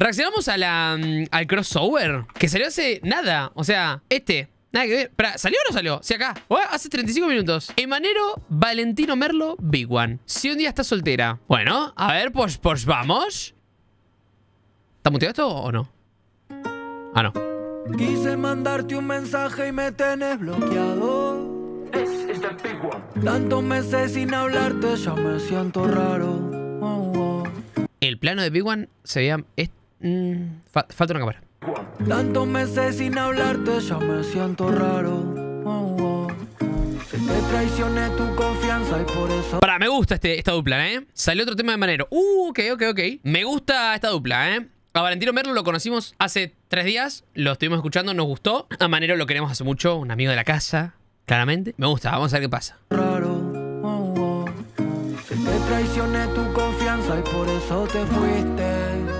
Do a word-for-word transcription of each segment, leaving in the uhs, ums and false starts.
Reaccionamos a la, al crossover que salió hace nada. O sea, este... Nada que ver. Espera, ¿salió o no salió? Sí, acá. Oh, hace treinta y cinco minutos. Emanero, Valentino Merlo, Big One. Si un día estás soltera. Bueno, a ver, pues, pues vamos. ¿Está muteado esto o no? Ah, no. Quise mandarte un mensaje y me tenés bloqueado. Tantos meses sin hablarte, ya me siento raro. Oh, oh. El plano de Big One se veía... Es, mm, fa falta una cámara. Tantos meses sin hablarte, ya me siento raro. Oh, oh. Se te traicioné tu confianza y por eso... Pará, me gusta este, esta dupla, ¿eh? Salió otro tema de Manero. Uh, ok, ok, ok. Me gusta esta dupla, ¿eh? A Valentino Merlo lo conocimos hace tres días. Lo estuvimos escuchando, nos gustó. A Manero lo queremos hace mucho. Un amigo de la casa, claramente. Me gusta, vamos a ver qué pasa. Raro. Oh, oh. Se te traicioné tu confianza y por eso te fuiste.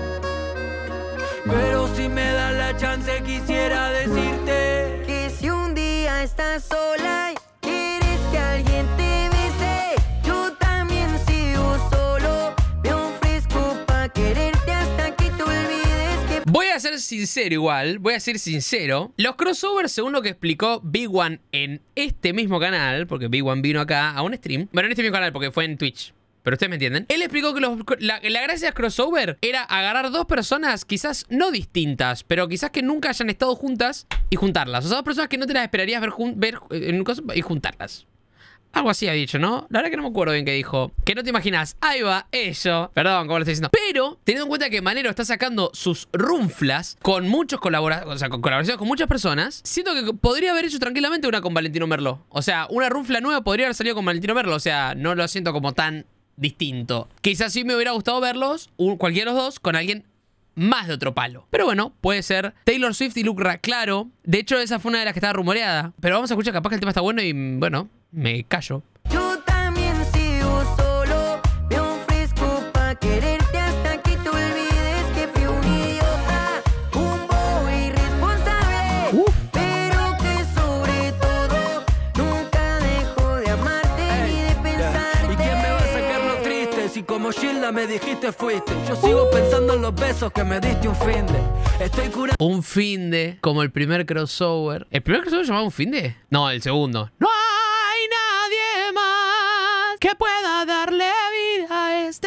Pero si me das la chance quisiera decirte que si un día estás sola y quieres que alguien te bese, yo también sigo solo. Me ofrezco pa' quererte hasta que te olvides que... Voy a ser sincero igual, voy a ser sincero. Los crossovers, según lo que explicó Big One en este mismo canal, porque Big One vino acá a un stream. Bueno, en este mismo canal porque fue en Twitch. Pero ustedes me entienden. Él explicó que los, la, la gracia de crossover era agarrar dos personas quizás no distintas, pero quizás que nunca hayan estado juntas y juntarlas. O sea, dos personas que no te las esperarías ver, jun ver en un caso y juntarlas. Algo así ha dicho, ¿no? La verdad que no me acuerdo bien qué dijo. Que no te imaginas. Ahí va, eso. Perdón, como lo estoy diciendo. Pero, teniendo en cuenta que Manero está sacando sus runflas con muchos colaboradores, o sea, con colaboraciones con muchas personas, siento que podría haber hecho tranquilamente una con Valentino Merlo. O sea, una runfla nueva podría haber salido con Valentino Merlo. O sea, no lo siento como tan distinto. Quizás sí me hubiera gustado verlos, un, cualquiera de los dos, con alguien más de otro palo. Pero bueno, puede ser Taylor Swift y Luke Ra, claro. De hecho, esa fue una de las que estaba rumoreada. Pero vamos a escuchar, capaz que el tema está bueno y, bueno, me callo. Yo también sigo solo. Me ofrezco pa' quererte hasta que te olvides que fui un idiota, un bobo irresponsable. Uf. Pero que sobre todo nunca dejo de amarte Ey, ni de pensarte. ¿y quién me va a sacar lo triste? Si como Gilda me dijiste fuiste. Yo sigo pensando en los besos que me diste un fin de. Estoy curando. Un finde, como el primer crossover. ¿El primer crossover se llamaba un finde? No, el segundo. No hay nadie más que pueda darle vida a este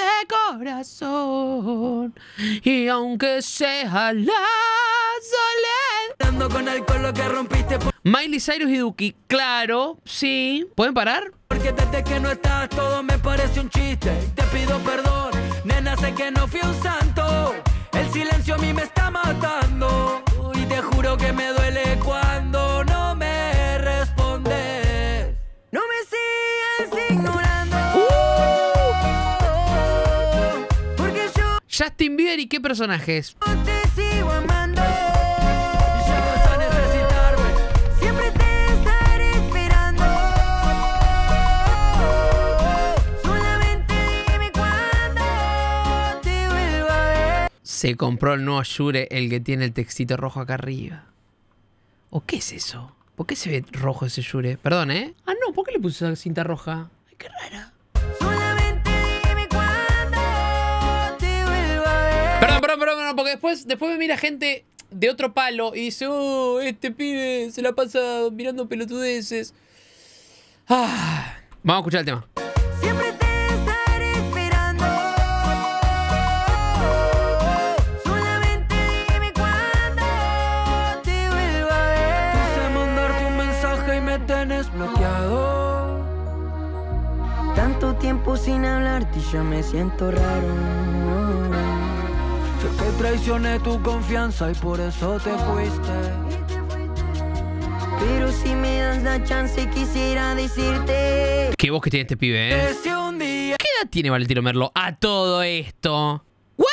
corazón. Y aunque sea la soledad. Con alcohol lo que rompiste por... Miley Cyrus y Duki, claro, sí. ¿Pueden parar? Porque desde que no estás todo me parece un chiste. Te pido perdón, nena, sé que no fui un santo. El silencio a mí me está matando. Y te juro que me duele cuando no me respondes. No me sigas ignorando. Uh. Porque yo Justin Bieber y qué personajes. te sigo amando. Y ya vas a necesitarme. Siempre te estaré esperando. Solamente dime cuándo te vuelvo a ver. Se compró el nuevo Shure, el que tiene el textito rojo acá arriba. ¿O qué es eso? ¿Por qué se ve rojo ese Shure? Perdón, ¿eh? Ah, no, ¿por qué le puse esa cinta roja? Ay, qué rara. Solamente dime cuándo te vuelvo a ver. Perdón, perdón, perdón, perdón, porque después, después me mira gente de otro palo y dice, oh, este pibe se la pasa mirando pelotudeces. Ah, vamos a escuchar el tema. Siempre te estaré esperando. Solamente dime cuándo te vuelvo a ver. Quise mandarte un mensaje y me tenés bloqueado. Tanto tiempo sin hablarte y ya me siento raro. Sé que traicioné tu confianza y por eso te fuiste. Pero si me das la chance quisiera decirte Qué voz que tiene este pibe, ¿eh? Que si un día... ¿Qué edad tiene Valentino Merlo a todo esto? ¿What?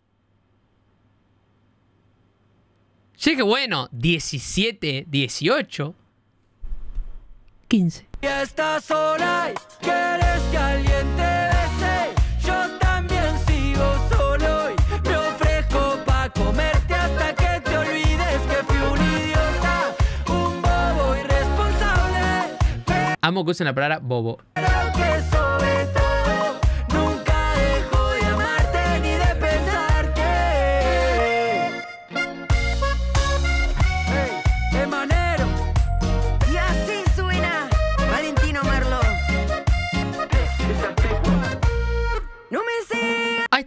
Sí, que bueno, diecisiete, dieciocho, quince. estás sola y quieres que alguien te bese, yo también sigo solo y me ofrezco pa' comerte hasta que te olvides que fui un idiota, un bobo irresponsable. Amo que usen la palabra bobo. Pero que sobre todo nunca dejo de amarte ni de pensar que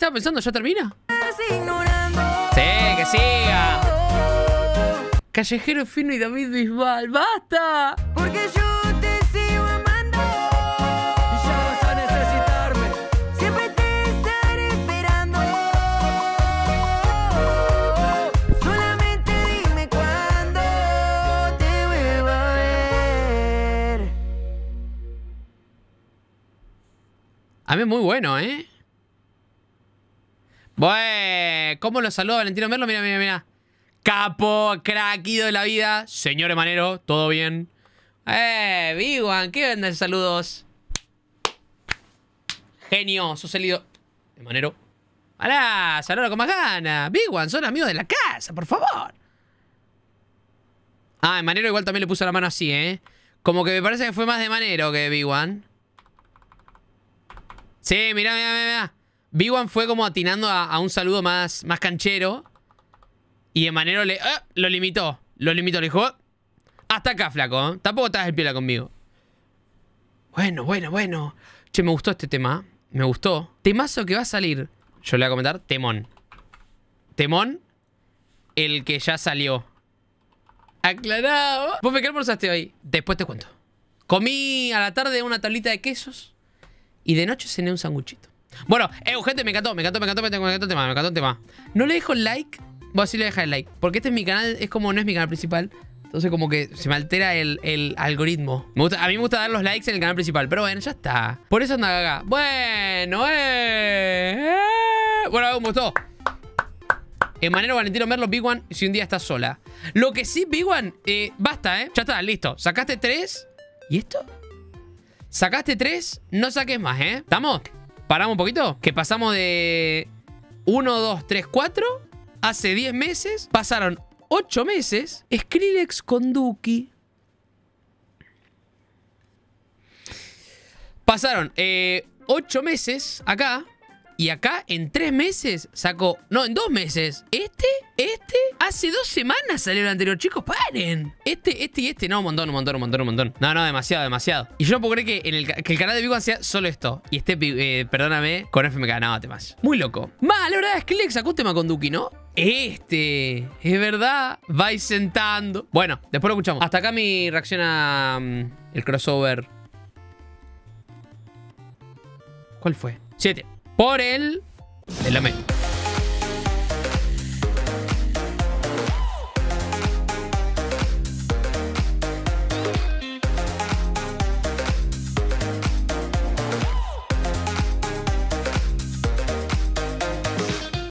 estaba pensando? ¿Ya termina? ignorando. Sí, que siga. Callejero Fino y David Bisbal. ¡Basta! Porque yo te sigo amando. Y ya vas a necesitarme. Siempre te estaré esperando. Solamente dime cuándo te vuelva a ver. A mí es muy bueno, ¿eh? Bueno, ¿cómo lo saluda Valentino Merlo? Mira, mira, mira. Capo, crack, ídolo de la vida. Señor Emanero, ¿todo bien? Eh, Big One, ¿qué vendes? Saludos. Genio, sos el ídolo. Emanero. Alá, saluda con más ganas. Big One, son amigos de la casa, por favor. Ah, Emanero igual también le puso la mano así, ¿eh? Como que me parece que fue más de Emanero que de Big One. Sí, mirá, mirá, mirá, mirá. Big One fue como atinando a, a un saludo más, más canchero. Y Emanero le... ¡Ah! Lo limitó. Lo limitó, le dijo... Hasta acá, flaco, ¿eh? Tampoco estás el piola conmigo. Bueno, bueno, bueno. Che, me gustó este tema. Me gustó. Temazo que va a salir. Yo le voy a comentar. Temón. Temón. El que ya salió. Aclarado. ¿Vos me qué almorzaste hoy? Después te cuento. Comí a la tarde una tablita de quesos. Y de noche cené un sanguchito. Bueno, eh, gente, me encantó, me encantó, me encantó, me encantó el tema, me encantó el tema. No le dejo el like. Voy a decirle deja el like. Porque este es mi canal, es como no es mi canal principal. Entonces como que se me altera el, el algoritmo. Me gusta, a mí me gusta dar los likes en el canal principal. Pero bueno, ya está. Por eso anda gaga. Bueno, eh, eh. Bueno, me gustó. Emanero, Valentino Merlo, Big One, si un día estás sola. Lo que sí, Big One, eh, basta, ¿eh? Ya está, listo. Sacaste tres. ¿Y esto? Sacaste tres, no saques más, ¿eh? ¿Estamos? ¿Paramos un poquito? Que pasamos de uno, dos, tres, cuatro. Hace diez meses. Pasaron ocho meses. Skrillex con Duki. Pasaron eh, ocho meses acá. Y acá en tres meses sacó... No, en dos meses. Este, este... Hace dos semanas salió el anterior. Chicos, paren. Este, este y este. No, un montón, un montón, un montón, un montón. No, no, demasiado, demasiado. Y yo no puedo creer que, en el, que el canal de Big One sea solo esto. Y este, eh, perdóname, con F M K. No, temas. Muy loco. Más, la verdad es que Skrillex sacó un tema con Duki, ¿no? Este, es verdad. Vais sentando. Bueno, después lo escuchamos. Hasta acá mi reacción a... Um, el crossover. ¿Cuál fue? Siete. Por el... El Lame.